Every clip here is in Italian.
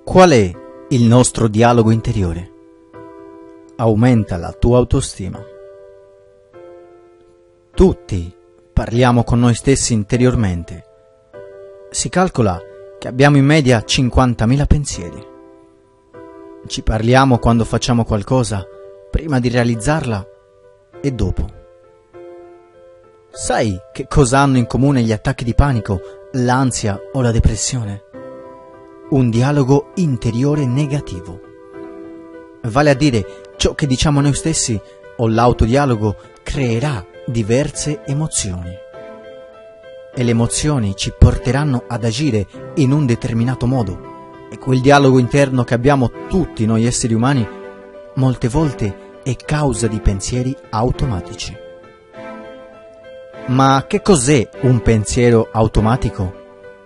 Qual è il nostro dialogo interiore? Aumenta la tua autostima. Tutti parliamo con noi stessi interiormente. Si calcola che abbiamo in media 50.000 pensieri. Ci parliamo quando facciamo qualcosa, prima di realizzarla e dopo. Sai che cosa hanno in comune gli attacchi di panico, l'ansia o la depressione? Un dialogo interiore negativo. Vale a dire, ciò che diciamo noi stessi o l'autodialogo creerà diverse emozioni. E le emozioni ci porteranno ad agire in un determinato modo. E quel dialogo interno che abbiamo tutti noi esseri umani, molte volte è causa di pensieri automatici. Ma che cos'è un pensiero automatico?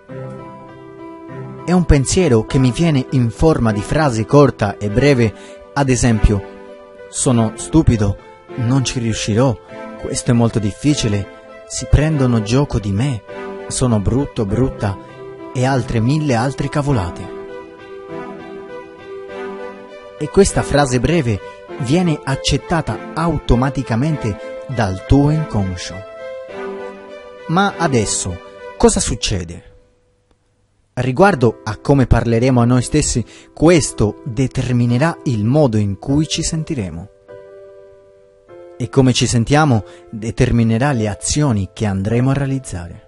È un pensiero che mi viene in forma di frase corta e breve, ad esempio: sono stupido, non ci riuscirò, questo è molto difficile, si prendono gioco di me, sono brutto, brutta e altre 1000 altre cavolate. E questa frase breve viene accettata automaticamente dal tuo inconscio. Ma adesso, cosa succede? Riguardo a come parleremo a noi stessi, questo determinerà il modo in cui ci sentiremo. E come ci sentiamo determinerà le azioni che andremo a realizzare.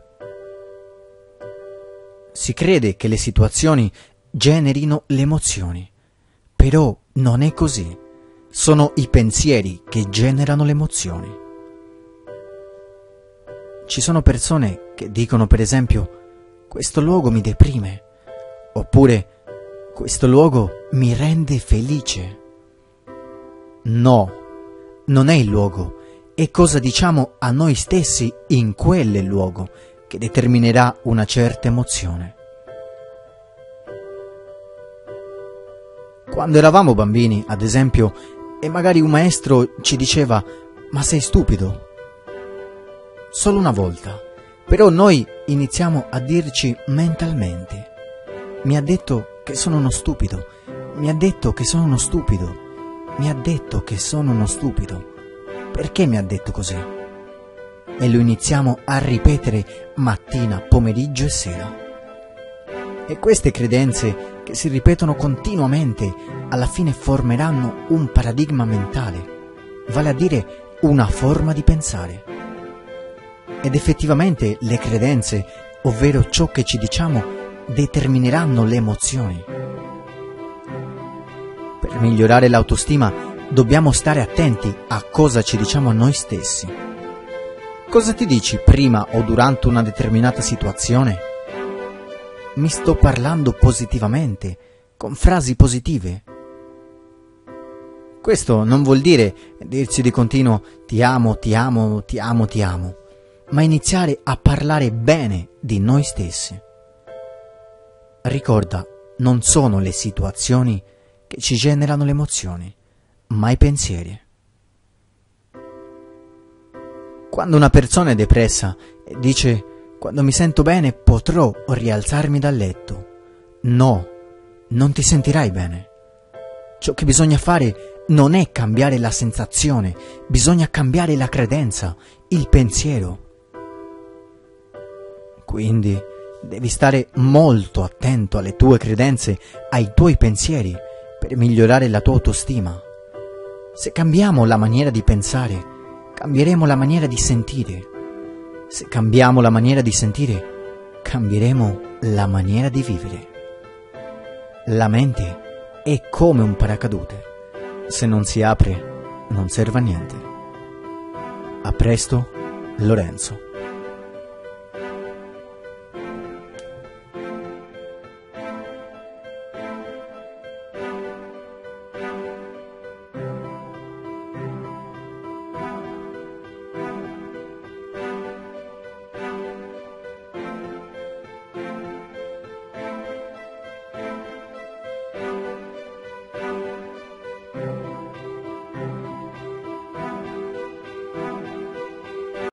Si crede che le situazioni generino le emozioni, però non è così. Sono i pensieri che generano le emozioni. Ci sono persone che dicono, per esempio: questo luogo mi deprime, oppure questo luogo mi rende felice. No, non è il luogo, è cosa diciamo a noi stessi in quel luogo che determinerà una certa emozione. Quando eravamo bambini, ad esempio, e magari un maestro ci diceva: ma sei stupido? Solo una volta. Però noi iniziamo a dirci mentalmente: mi ha detto che sono uno stupido, mi ha detto che sono uno stupido, mi ha detto che sono uno stupido. Perché mi ha detto così? E lo iniziamo a ripetere mattina, pomeriggio e sera. E queste credenze che si ripetono continuamente alla fine formeranno un paradigma mentale, vale a dire una forma di pensare. Ed effettivamente le credenze, ovvero ciò che ci diciamo, determineranno le emozioni. Per migliorare l'autostima dobbiamo stare attenti a cosa ci diciamo a noi stessi. Cosa ti dici prima o durante una determinata situazione? Mi sto parlando positivamente, con frasi positive. Questo non vuol dire dirsi di continuo ti amo, ti amo, ti amo, ti amo, ma iniziare a parlare bene di noi stessi. Ricorda, non sono le situazioni che ci generano le emozioni, ma i pensieri. Quando una persona è depressa e dice: quando mi sento bene potrò rialzarmi dal letto, no, non ti sentirai bene. Ciò che bisogna fare non è cambiare la sensazione, bisogna cambiare la credenza, il pensiero. Quindi devi stare molto attento alle tue credenze, ai tuoi pensieri, per migliorare la tua autostima. Se cambiamo la maniera di pensare, cambieremo la maniera di sentire. Se cambiamo la maniera di sentire, cambieremo la maniera di vivere. La mente è come un paracadute. Se non si apre, non serve a niente. A presto, Lorenzo.